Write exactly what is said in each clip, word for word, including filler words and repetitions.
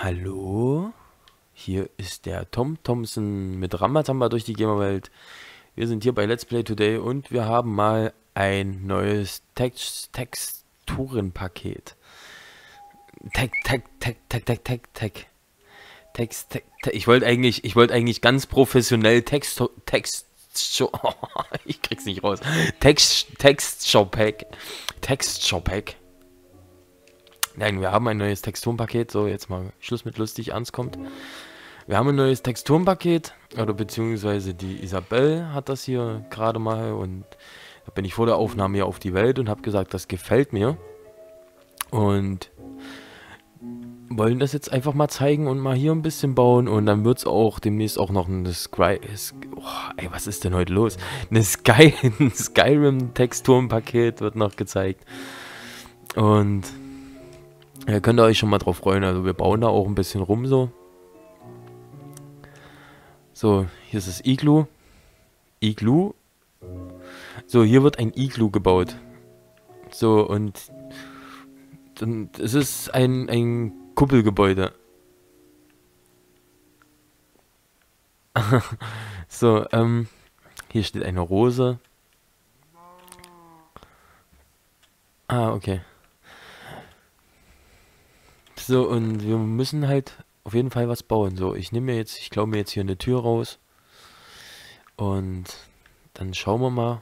Hallo, hier ist der Tom Thompson mit Ramazamba durch die Gamerwelt. Wir sind hier bei Let's Play Today und wir haben mal ein neues Text Texturenpaket. Tech, Tech, Tech, Tech, Tech, Tech, Tech. Text, Tech, Tech. Ich wollte eigentlich, ich wollte eigentlich ganz professionell Text, Text, ich krieg's nicht raus. Text, Texture Pack, Texture Pack. Nein, wir haben ein neues Texturenpaket. So, jetzt mal Schluss mit lustig, ernst kommt. Wir haben ein neues Texturenpaket, oder beziehungsweise die Isabel hat das hier gerade mal und da bin ich vor der Aufnahme hier auf die Welt und habe gesagt, das gefällt mir. Und wollen das jetzt einfach mal zeigen und mal hier ein bisschen bauen und dann wird es auch demnächst auch noch ein Sky... Oh, ey, was ist denn heute los? Eine Sky, ein Skyrim-Texturenpaket wird noch gezeigt. Und... ja, könnt ihr euch schon mal drauf freuen, also wir bauen da auch ein bisschen rum so. So, hier ist das Iglu. Iglu. So, hier wird ein Iglu gebaut. So, und dann, es ist ein, ein Kuppelgebäude. So, ähm, hier steht eine Rose. Ah, okay. So, und wir müssen halt auf jeden Fall was bauen. So, ich nehme mir jetzt, ich glaube mir jetzt hier eine Tür raus. Und dann schauen wir mal.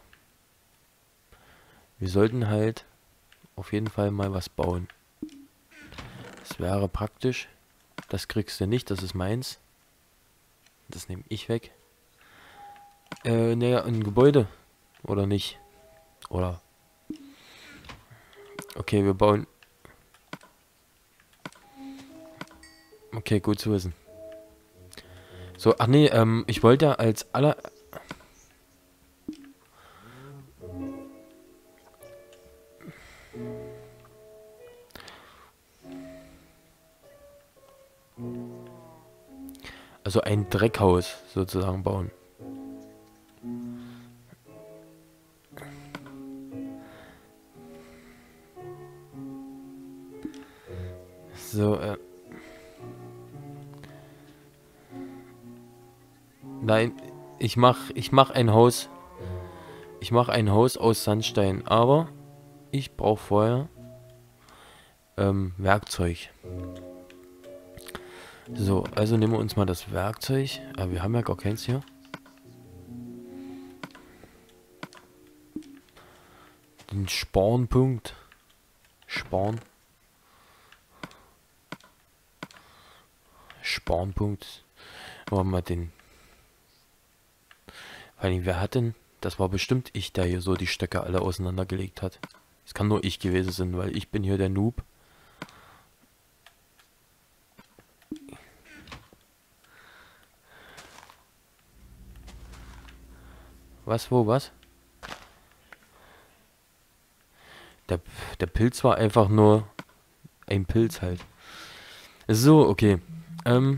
Wir sollten halt auf jeden Fall mal was bauen. Das wäre praktisch. Das kriegst du nicht, das ist meins. Das nehme ich weg. Äh, naja, ein Gebäude. Oder nicht? Oder? Okay, wir bauen... Okay, gut zu wissen. So, ach nee, ähm, ich wollte ja als aller... Also ein Dreckhaus sozusagen bauen. So, äh... Nein, ich mach, ich mach ein Haus. Ich mach ein Haus aus Sandstein, aber ich brauche vorher ähm, Werkzeug. So, also nehmen wir uns mal das Werkzeug. Aber wir haben ja gar keins hier. Den Spawnpunkt. Spawn. Spawnpunkt. Wollen wir mal den... Vor allem, wer hat denn... Das war bestimmt ich, der hier so die Stöcke alle auseinandergelegt hat. Es kann nur ich gewesen sein, weil ich bin hier der Noob. Was, wo, was? Der, der Pilz war einfach nur ein Pilz halt. So, okay. Ähm...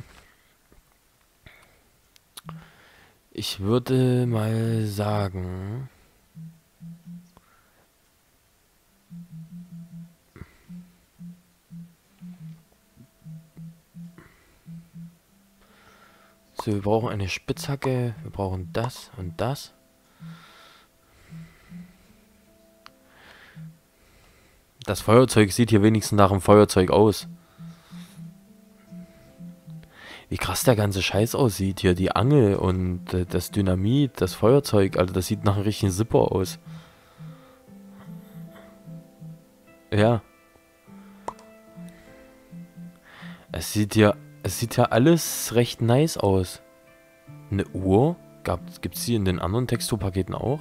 Ich würde mal sagen... So, wir brauchen eine Spitzhacke, wir brauchen das und das. Das Feuerzeug sieht hier wenigstens nach einem Feuerzeug aus. Wie krass der ganze Scheiß aussieht hier. Die Angel und äh, das Dynamit, das Feuerzeug. Alter, das sieht nach einem richtigen Zipper aus. Ja. Es sieht hier, es sieht ja alles recht nice aus. Eine Uhr? Gibt es die in den anderen Texturpaketen auch?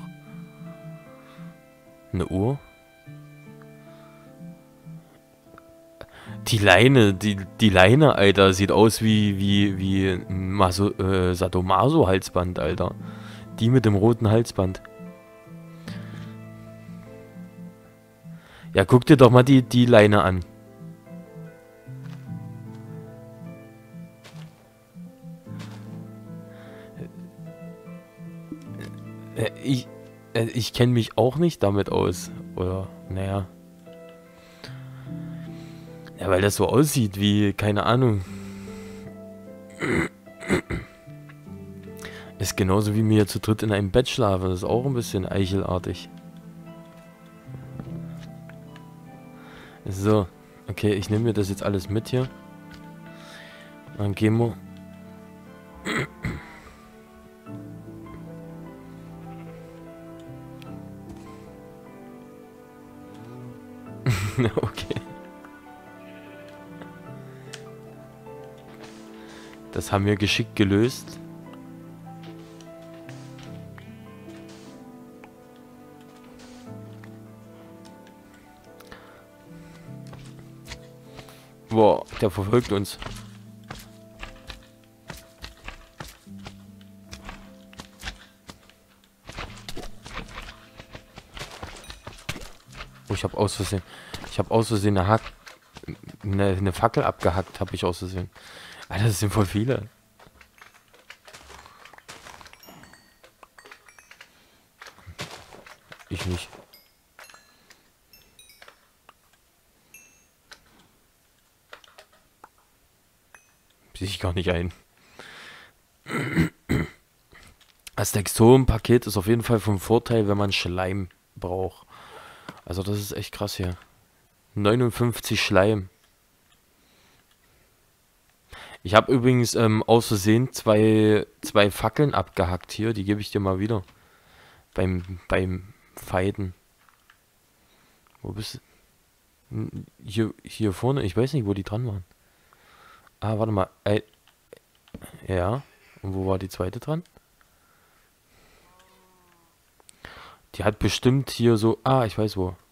Eine Uhr? Die Leine, die, die Leine, Alter, sieht aus wie, wie, wie ein Maso, äh, Sadomaso-Halsband, Alter. Die mit dem roten Halsband. Ja, guck dir doch mal die, die Leine an. Äh, ich, äh, ich kenne mich auch nicht damit aus. Oder, naja. Ja, weil das so aussieht wie, keine Ahnung, Ist genauso wie wir zu dritt in einem Bett schlafen. Das ist auch ein bisschen eichelartig. So. Okay, ich nehme mir das jetzt alles mit hier. Dann gehen wir. Okay. Das haben wir geschickt gelöst. Boah, der verfolgt uns. Oh, ich habe aus Versehen, ich habe aus Versehen eine, Hack, eine, eine Fackel abgehackt, habe ich aus Versehen. Alter, das sind voll viele. Ich nicht. Sehe ich gar nicht ein. Das Texturenpaket ist auf jeden Fall vom Vorteil, wenn man Schleim braucht. Also das ist echt krass hier. neunundfünfzig Schleim. Ich habe übrigens ähm, aus Versehen zwei, zwei Fackeln abgehackt hier. Die gebe ich dir mal wieder. Beim, beim Fighten. Wo bist du? Hier, hier vorne. Ich weiß nicht, wo die dran waren. Ah, warte mal. Äh, ja. Und wo war die zweite dran? Die hat bestimmt hier so... Ah, ich weiß wo.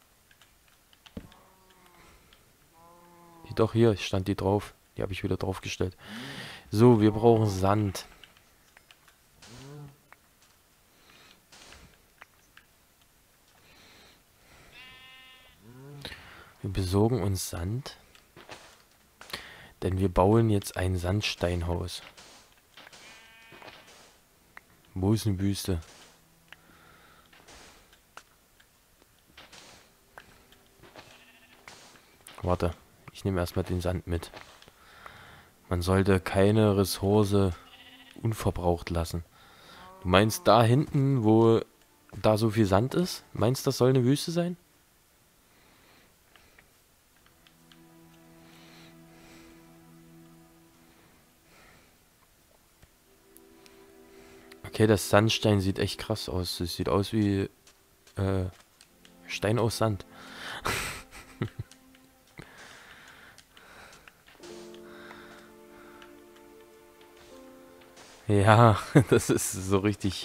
Die doch hier stand die drauf. Die habe ich wieder draufgestellt. So, wir brauchen Sand. Wir besorgen uns Sand. Denn wir bauen jetzt ein Sandsteinhaus. Wo ist eine Wüste? Warte, ich nehme erstmal den Sand mit. Man sollte keine Ressource unverbraucht lassen. Du meinst da hinten, wo da so viel Sand ist? Meinst du, das soll eine Wüste sein? Okay, das Sandstein sieht echt krass aus. Es sieht aus wie äh, Stein aus Sand. Ja, das ist so richtig.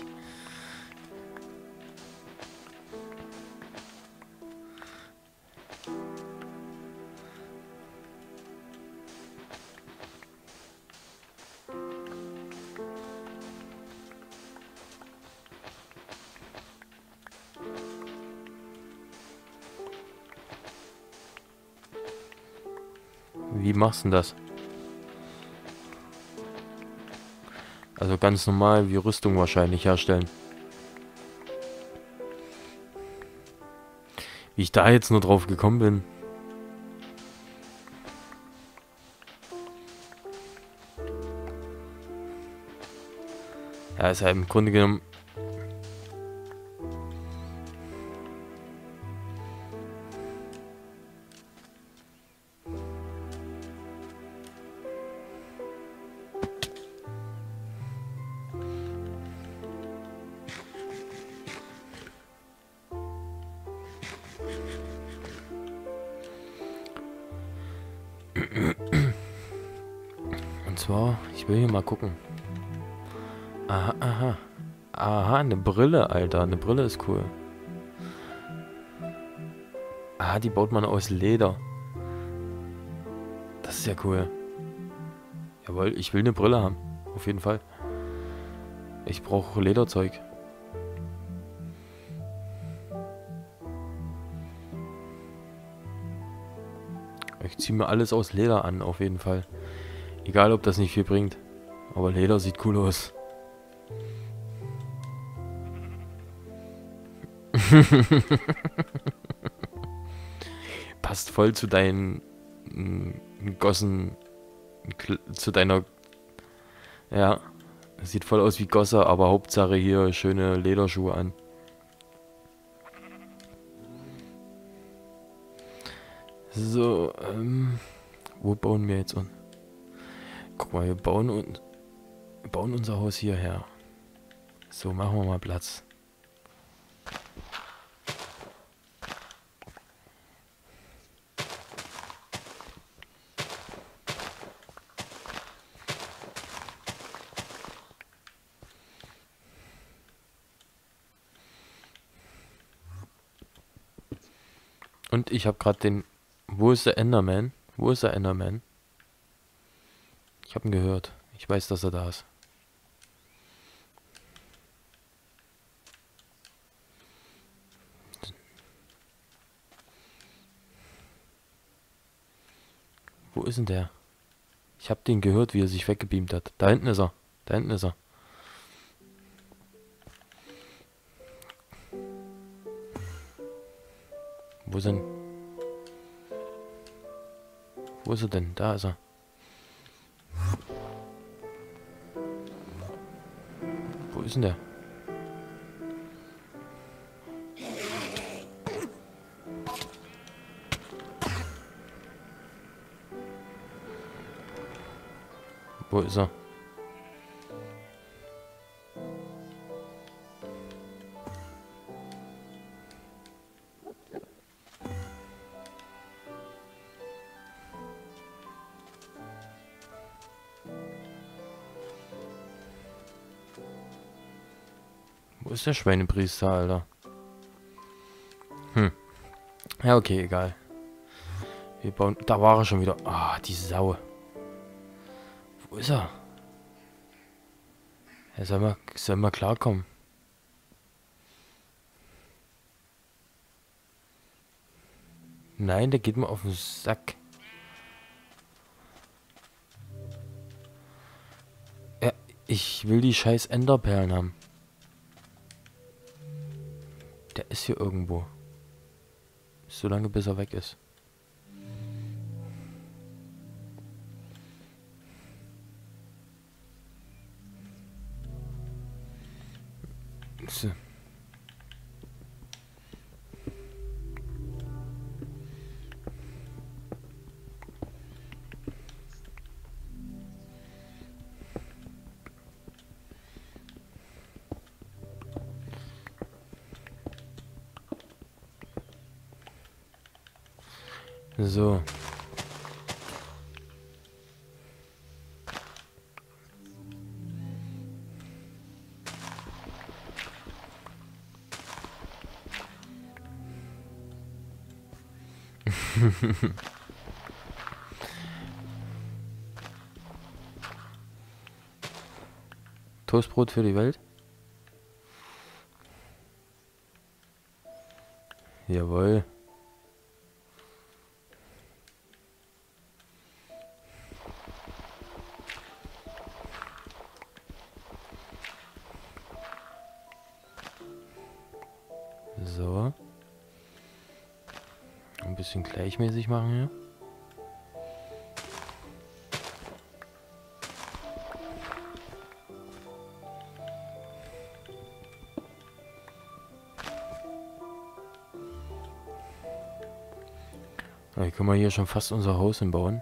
Wie machst du denn das? Also ganz normal wie Rüstung wahrscheinlich herstellen. Wie ich da jetzt nur drauf gekommen bin. Ja, ist ja im Grunde genommen... Und zwar, ich will hier mal gucken. Aha, aha. Aha, eine Brille, Alter. Eine Brille ist cool. Ah, die baut man aus Leder. Das ist ja cool. Jawohl, ich will eine Brille haben. Auf jeden Fall. Ich brauche Lederzeug. Ich ziehe mir alles aus Leder an, auf jeden Fall. Egal, ob das nicht viel bringt. Aber Leder sieht cool aus. Passt voll zu deinen mm, Gossen, zu deiner Ja, sieht voll aus wie Gosse, aber Hauptsache hier schöne Lederschuhe an. So, ähm, wo bauen wir jetzt un? Guck mal, wir bauen, un wir bauen unser Haus hierher. So, machen wir mal Platz. Und ich habe gerade den... Wo ist der Enderman? Wo ist der Enderman? Ich habe ihn gehört. Ich weiß, dass er da ist. Wo ist denn der? Ich habe den gehört, wie er sich weggebeamt hat. Da hinten ist er. Da hinten ist er. Wo sind... Wo ist er denn? Da ist er. Wo ist denn der? Wo ist er? Wo ist der Schweinepriester, Alter? Hm. Ja, okay, egal. Wir bauen... Da war er schon wieder. Ah, die Sau. Wo ist er? Er soll mal, soll mal klarkommen. Nein, der geht mir auf den Sack. Ja, ich will die scheiß Enderperlen haben. Der ist hier irgendwo. So lange, bis er weg ist. So. So. Toastbrot für die Welt? Jawohl. So. Ein bisschen gleichmäßig machen hier. Dann können wir hier schon fast unser Haus hinbauen.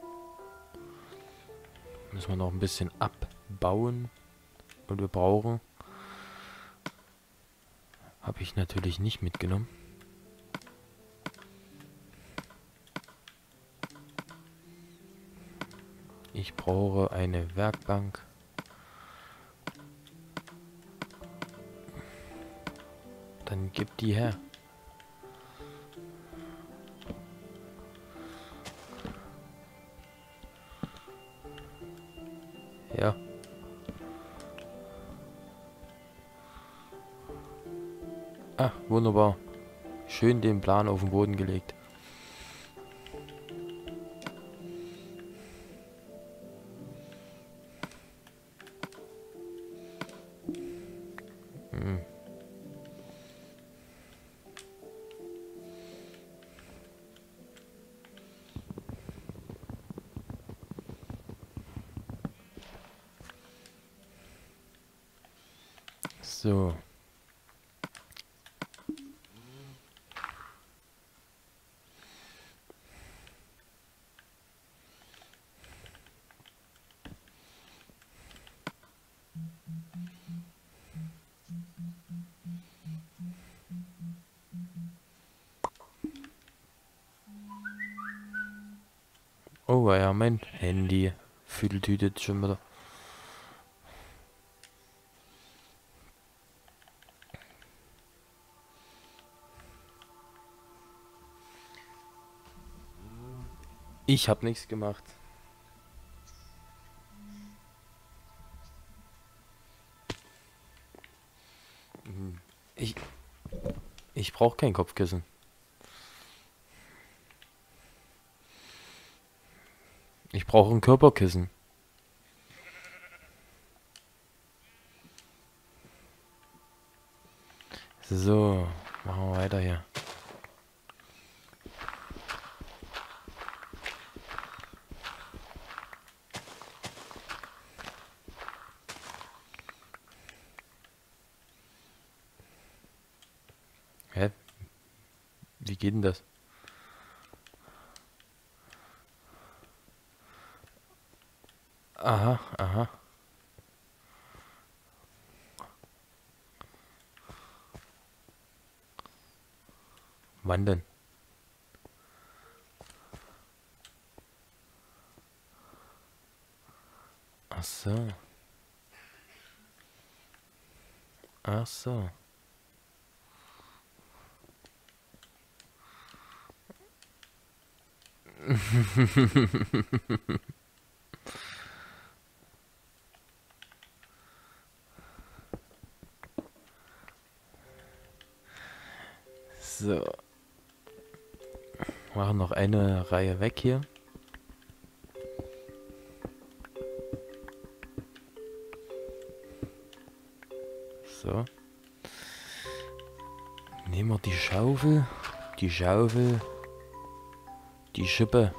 Müssen wir noch ein bisschen abbauen. Und wir brauchen... Habe ich natürlich nicht mitgenommen. Ich brauche eine Werkbank. Dann gib die her. Ja. Ah, wunderbar. Schön den Plan auf den Boden gelegt. Hm. So. Oh ja, mein Handy füdeltütet schon wieder. Ich habe nichts gemacht. Ich, ich brauche kein Kopfkissen. Ich brauche ein Körperkissen. So, machen wir weiter hier. Hä? Wie geht denn das? Aha, aha. Wann denn? Ach so. Ach so. So. Machen noch eine Reihe weg hier. So. Nehmen wir die Schaufel, die Schaufel, die Schippe.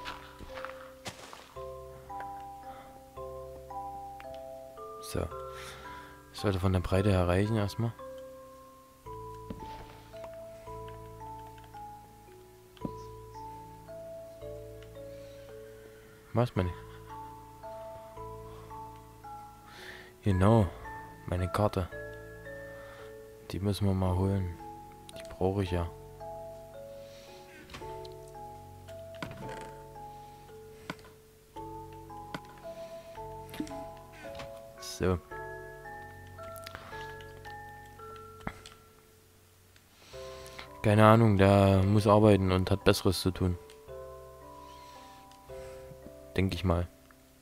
So. Sollte von der Breite her reichen erstmal. Was meine? Genau, meine Karte. Die müssen wir mal holen. Die brauche ich ja. So. Keine Ahnung, der muss arbeiten und hat Besseres zu tun. Denke ich mal.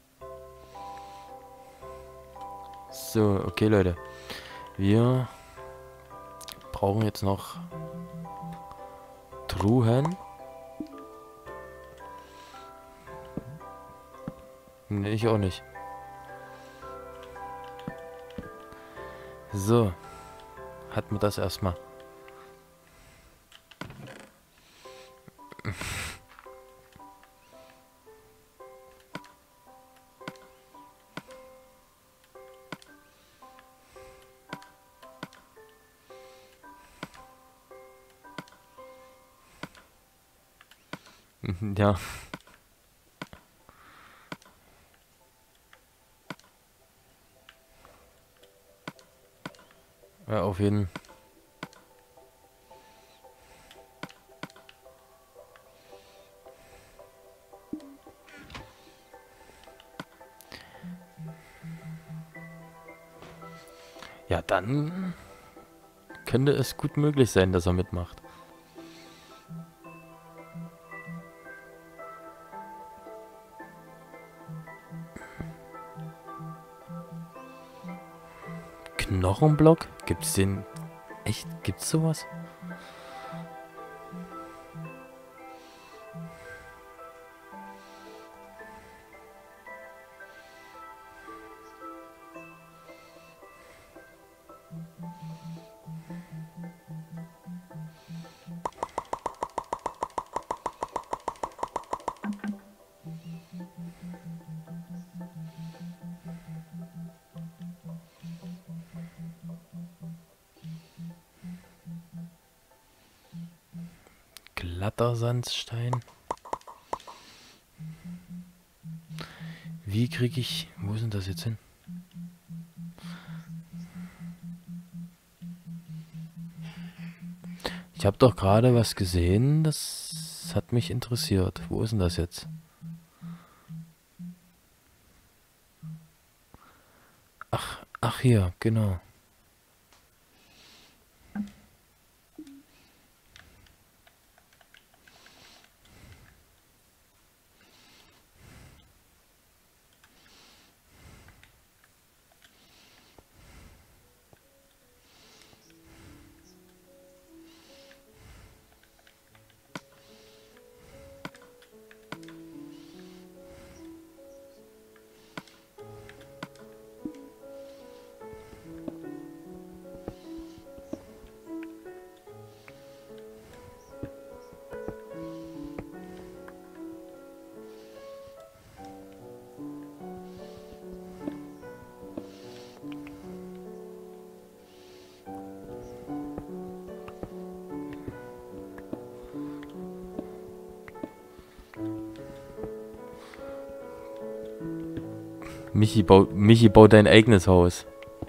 So, okay Leute. Wir brauchen jetzt noch Truhen. Nee, ich auch nicht. So. Hatten wir das erstmal. Ja. Ja, auf jeden Fall. Ja, dann könnte es gut möglich sein, dass er mitmacht. Knochenblock? Gibt's den? Echt? Gibt's sowas? glatter Sandstein. Wie kriege ich... Wo ist denn das jetzt hin? Ich habe doch gerade was gesehen, das hat mich interessiert. Wo ist denn das jetzt? Ach, ach hier, genau. Michi, bau, Michi baut dein eigenes Haus.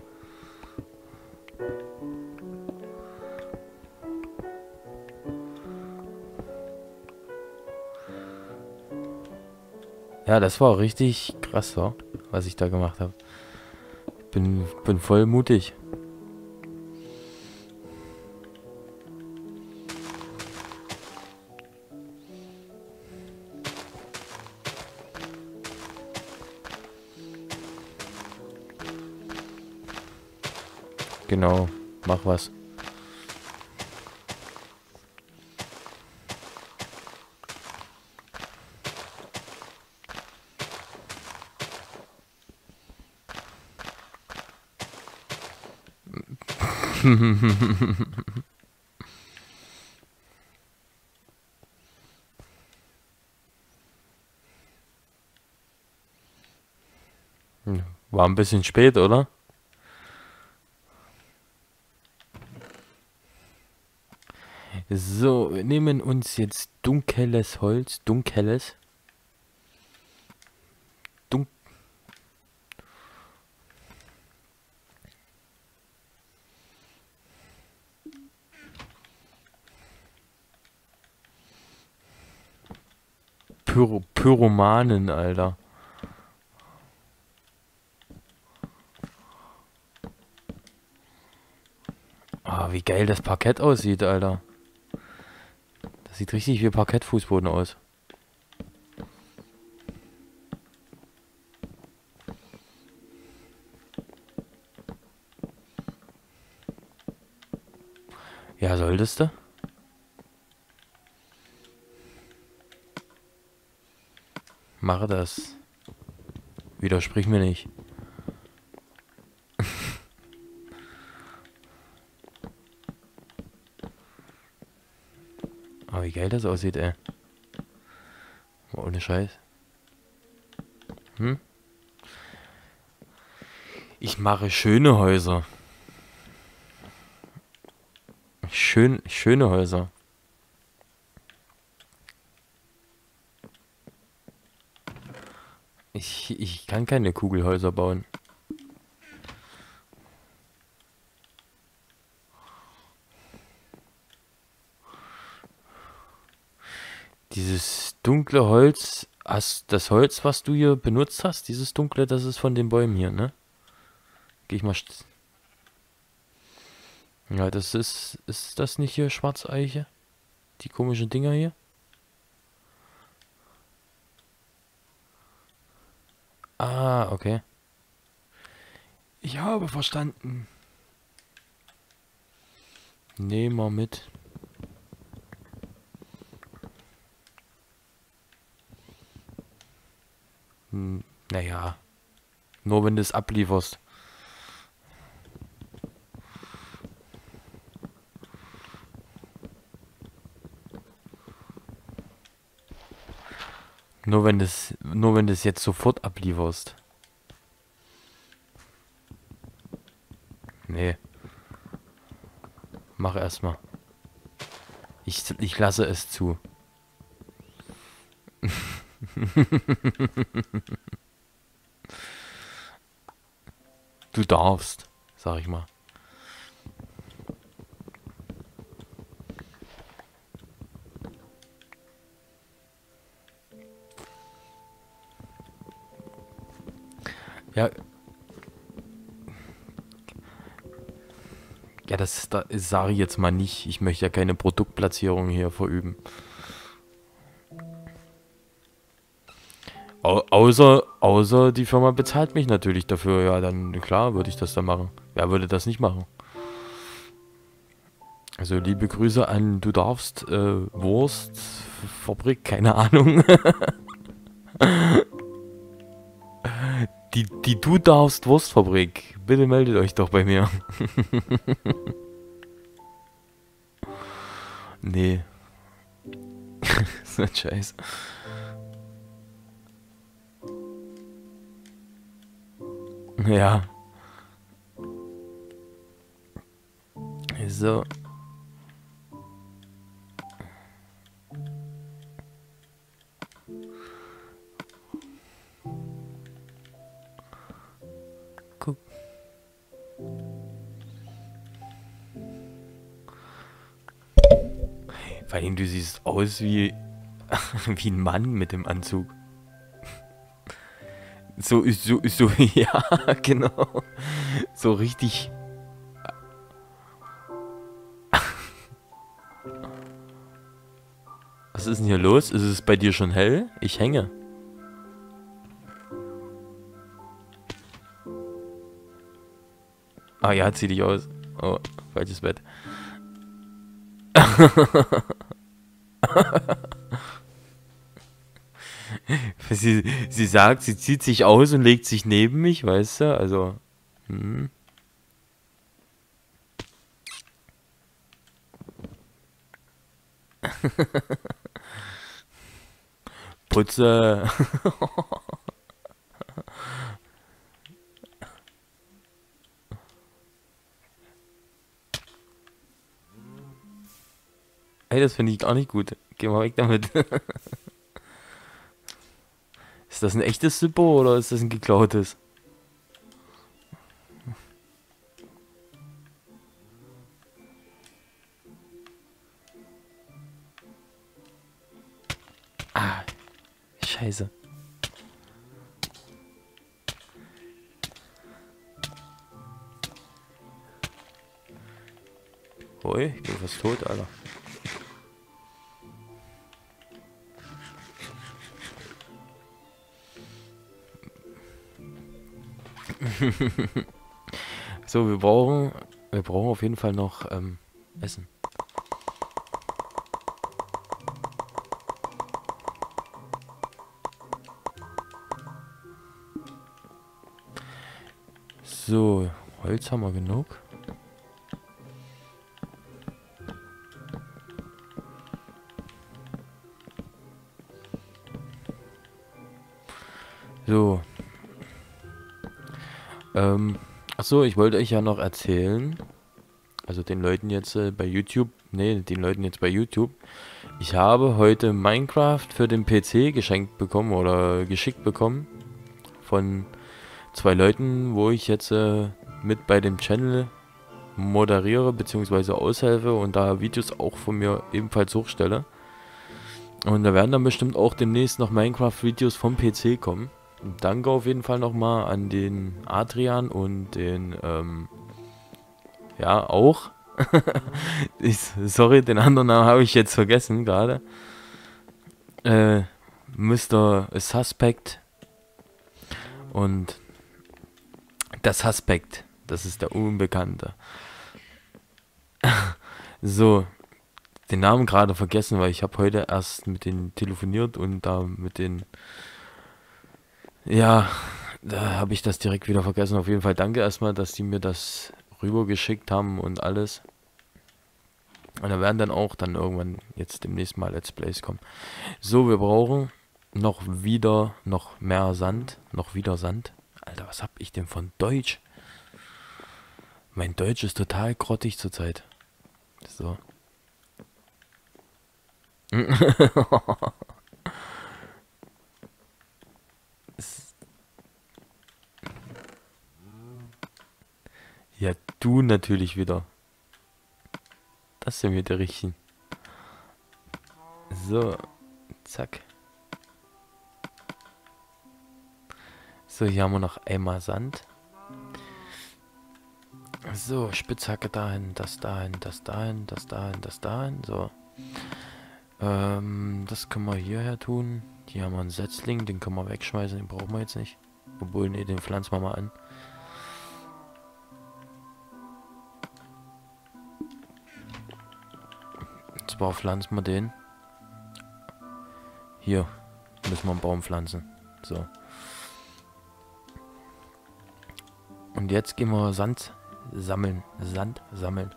Ja, das war richtig krass, war, was ich da gemacht habe. Bin, bin voll mutig. Genau, mach was. War ein bisschen spät, oder? So, wir nehmen uns jetzt dunkles Holz. Dunkles. Dun Pyro Pyromanen, Alter. Ah, wie geil das Parkett aussieht, Alter. Das sieht richtig wie Parkettfußboden aus. Ja, solltest du? Mache das. Widersprich mir nicht. Aber wie geil das aussieht, ey. Ohne Scheiß. Hm? Ich mache schöne Häuser. Schön, schöne Häuser. Ich, ich kann keine Kugelhäuser bauen. Dieses dunkle Holz, hast das Holz, was du hier benutzt hast, dieses dunkle, das ist von den Bäumen hier, ne? Geh ich mal... st- Ja, das ist... Ist das nicht hier Schwarzeiche? Die komischen Dinger hier? Ah, okay. Ich habe verstanden. Nehmen wir mit. Hm, naja. Nur wenn du es ablieferst. Nur wenn das, nur wenn du es jetzt sofort ablieferst. Nee. Mach erstmal. Ich, ich lasse es zu. Du darfst, sag ich mal. Ja. Ja, das, das sage ich jetzt mal nicht. Ich möchte ja keine Produktplatzierung hier verüben. Au außer, außer die Firma bezahlt mich natürlich dafür. Ja, dann klar würde ich das dann machen. Wer würde das nicht machen? Also liebe Grüße an Du darfst äh, Wurstfabrik, keine Ahnung. Die, die Du darfst Wurstfabrik. Bitte meldet euch doch bei mir. Nee. So ein Scheiß. Ja. So. Guck. Vor allem, du siehst aus wie, wie ein Mann mit dem Anzug. So, so, so, ja, genau. So richtig. Was ist denn hier los? Ist es bei dir schon hell? Ich hänge. Ah ja, zieh dich aus. Oh, falsches Bett. sie, sie sagt, sie zieht sich aus und legt sich neben mich, weißt du? Also. Hm. Putze. Ey, das finde ich gar nicht gut. Geh mal weg damit. Ist das ein echtes Zippo oder ist das ein geklautes? Ah, scheiße. Ui, ich bin fast tot, Alter. So, wir brauchen, wir brauchen auf jeden Fall noch ähm, Essen. So, Holz haben wir genug. So. Ähm, ach so, ich wollte euch ja noch erzählen, also den Leuten jetzt äh, bei YouTube, nee, den Leuten jetzt bei YouTube, ich habe heute Minecraft für den P C geschenkt bekommen oder geschickt bekommen von zwei Leuten, wo ich jetzt äh, mit bei dem Channel moderiere bzw. aushelfe und da Videos auch von mir ebenfalls hochstelle. Und da werden dann bestimmt auch demnächst noch Minecraft-Videos vom P C kommen. Danke auf jeden Fall nochmal an den Adrian und den, ähm, ja, auch. ich, sorry, den anderen Namen habe ich jetzt vergessen gerade. Äh, Mister Suspect und der Suspect, das ist der Unbekannte. So, den Namen gerade vergessen, weil ich habe heute erst mit denen telefoniert und da mit den, ja, da habe ich das direkt wieder vergessen. Auf jeden Fall danke erstmal, dass die mir das rübergeschickt haben und alles. Und da werden dann auch dann irgendwann jetzt demnächst mal Let's Plays kommen. So, wir brauchen noch wieder, noch mehr Sand, noch wieder Sand. Alter, was hab ich denn von Deutsch? Mein Deutsch ist total grottig zurzeit. So. Ja, du natürlich wieder. Das sind wir der Richtigen. So, zack. So, hier haben wir noch einmal Sand. So, Spitzhacke dahin, das dahin, das dahin, das dahin, das dahin. So. Ähm, das können wir hierher tun. Hier haben wir einen Setzling, den können wir wegschmeißen, den brauchen wir jetzt nicht. Obwohl, ne, den pflanzen wir mal an. Und zwar pflanzen wir den. Hier müssen wir einen Baum pflanzen. So. Und jetzt gehen wir Sand sammeln. Sand sammeln.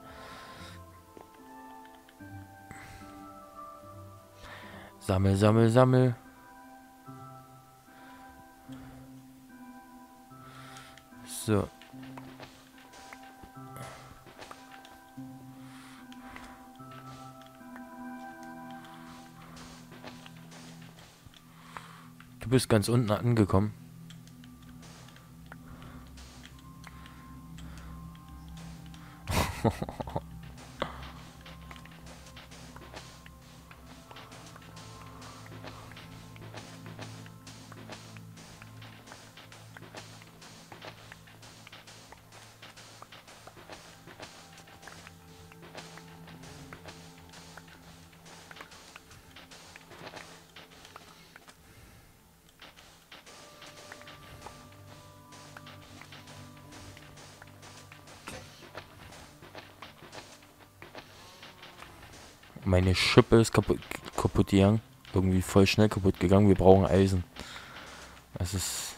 Sammel, sammel, sammel. So. Du bist ganz unten angekommen. Meine Schippe ist kaputt, kaputt gegangen. Irgendwie voll schnell kaputt gegangen. Wir brauchen Eisen. Das ist...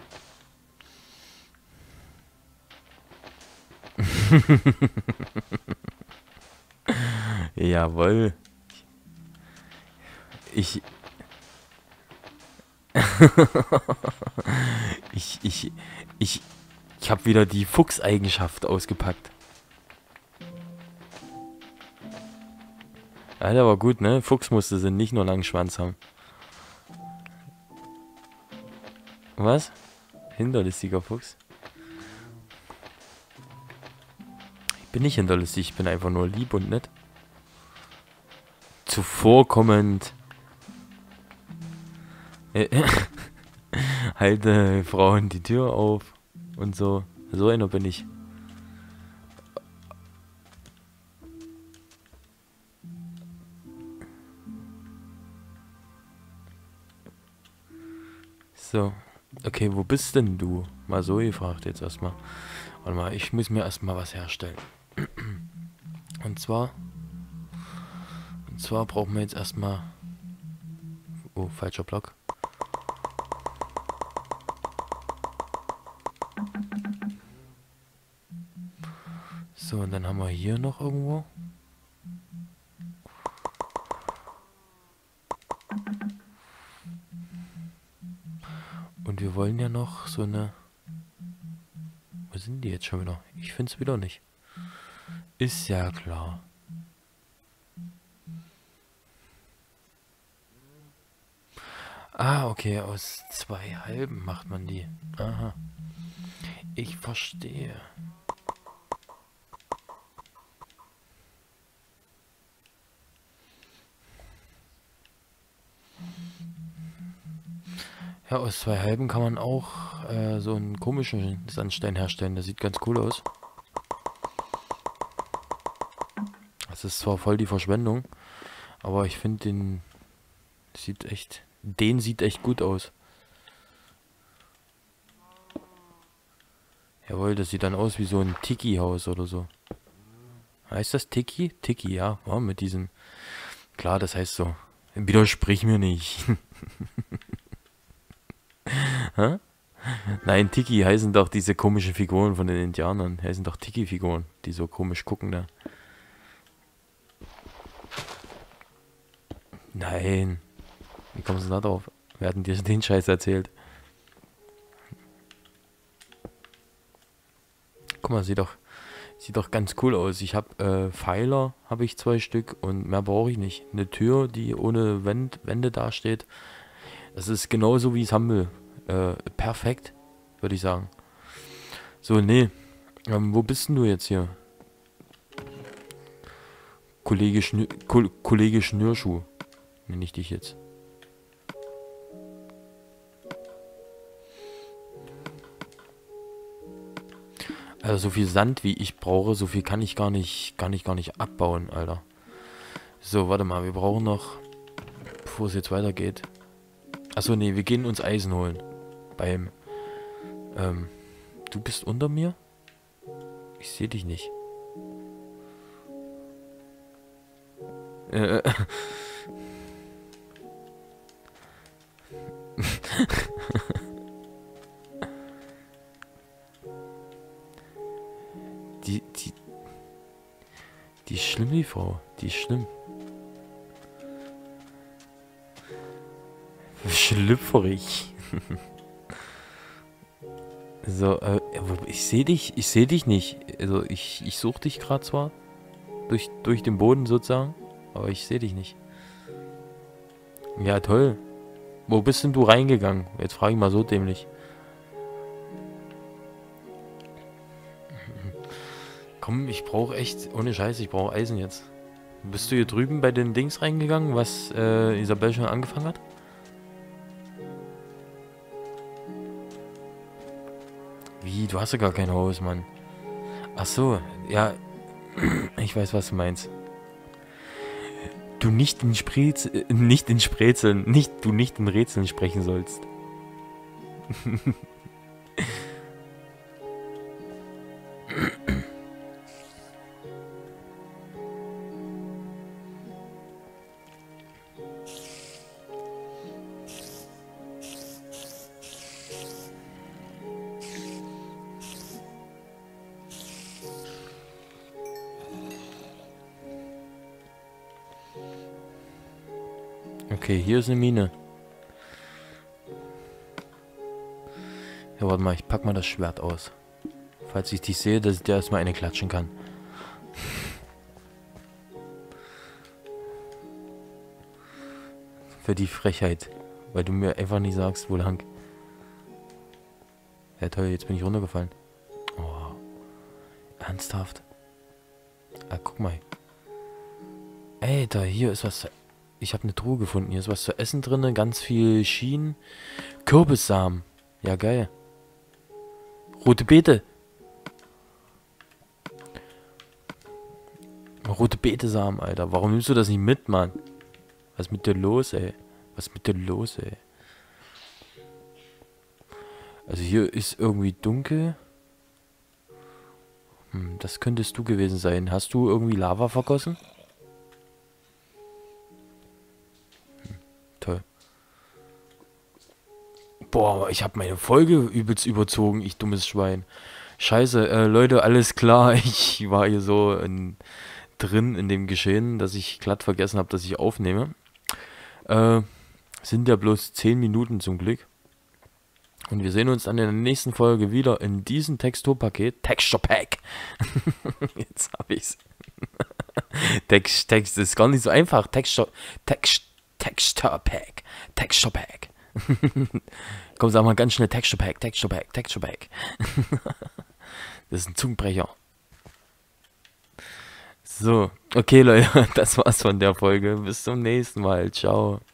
Jawohl. Ich... ich, ich, ich, ich habe wieder die Fuchseigenschaft ausgepackt. Ja, der war gut, ne? Fuchs musste sie nicht nur langen Schwanz haben. Was? Hinterlistiger Fuchs? Ich bin nicht hinterlistig, ich bin einfach nur lieb und nett. Zuvorkommend. Halte Frauen die Tür auf und so. So einer bin ich. So. Okay, wo bist denn du? Mal so gefragt jetzt erstmal. Warte mal, ich muss mir erstmal was herstellen. Und zwar... Und zwar brauchen wir jetzt erstmal... Oh, falscher Block. So, und dann haben wir hier noch irgendwo... Und wir wollen ja noch so eine... Wo sind die jetzt schon wieder? Ich finde es wieder nicht. Ist ja klar. Ah, okay, aus zwei halben macht man die. Aha. Ich verstehe. Ja, aus zwei halben kann man auch äh, so einen komischen Sandstein herstellen. Der sieht ganz cool aus. Das ist zwar voll die Verschwendung, aber ich finde den sieht echt, den sieht echt gut aus. Jawohl, das sieht dann aus wie so ein Tiki-Haus oder so. Heißt das Tiki? Tiki, ja, ja, mit diesem. Klar, das heißt so. Widersprich mir nicht. Hä? Nein, Tiki heißen doch diese komischen Figuren von den Indianern. Heißen doch Tiki-Figuren, die so komisch gucken da. Nein. Wie kommst du da drauf? Wer hat denn dir den Scheiß erzählt? Guck mal, sieht doch, Sieht doch ganz cool aus. Ich habe äh, Pfeiler, habe ich zwei Stück und mehr brauche ich nicht. Eine Tür, die ohne Wend Wände dasteht. Das ist genauso, wie ich es haben will. Äh, perfekt, würde ich sagen. So, nee. Ähm, wo bist denn du jetzt hier? Kollege, Schnür Ko Kollege Schnürschuh. Nenne ich dich jetzt. Also so viel Sand, wie ich brauche, so viel kann ich gar nicht, gar nicht, gar nicht abbauen, Alter. So, warte mal, wir brauchen noch, bevor es jetzt weitergeht. Achso, nee, wir gehen uns Eisen holen. Beim, ähm, du bist unter mir? Ich sehe dich nicht. Äh, die, die, die ist schlimm, die Frau. Die ist schlimm. Schlüpferig. So, äh, ich sehe dich, ich sehe dich nicht. Also ich, ich suche dich gerade zwar durch, durch den Boden sozusagen, aber ich sehe dich nicht. Ja, toll. Wo bist denn du reingegangen? Jetzt frage ich mal so dämlich. Komm, ich brauche echt, ohne Scheiß, ich brauche Eisen jetzt. Bist du hier drüben bei den Dings reingegangen, was äh, Isabel schon angefangen hat? Wie? Du hast ja gar kein Haus, Mann. Ach so, ja. Ich weiß, was du meinst. Du nicht in Sprez... Äh, nicht in Sprezeln. Nicht, du nicht in Rätseln sprechen sollst. Okay, hier ist eine Mine. Ja, warte mal, ich pack mal das Schwert aus. Falls ich dich sehe, dass ich dir erstmal eine klatschen kann. Für die Frechheit. Weil du mir einfach nicht sagst, wo lang. Ja toll, jetzt bin ich runtergefallen. Oh. Ernsthaft? Ah, guck mal. Alter, hier ist was... Ich habe eine Truhe gefunden. Hier ist was zu essen drin. Ganz viel Schienen. Kürbissamen. Ja, geil. Rote Beete. Rote Beete-Samen, Alter. Warum nimmst du das nicht mit, Mann? Was ist mit dir los, ey? Was ist mit dir los, ey? Also hier ist irgendwie dunkel. Hm, das könntest du gewesen sein. Hast du irgendwie Lava vergossen? Toll. Boah, ich habe meine Folge übelst überzogen, ich dummes Schwein. Scheiße, äh, Leute, alles klar. Ich war hier so in, drin in dem Geschehen, dass ich glatt vergessen habe, dass ich aufnehme. Äh, sind ja bloß zehn Minuten zum Glück. Und wir sehen uns dann in der nächsten Folge wieder in diesem Texturpaket. Texture Pack. Jetzt habe ich's. Text, Text ist gar nicht so einfach. Texture, Text, Texture Pack. Texture Pack. Komm, sag mal ganz schnell Texture Pack, Texture Pack, Texture Pack. Das ist ein Zungenbrecher. So, okay Leute, das war's von der Folge. Bis zum nächsten Mal. Ciao.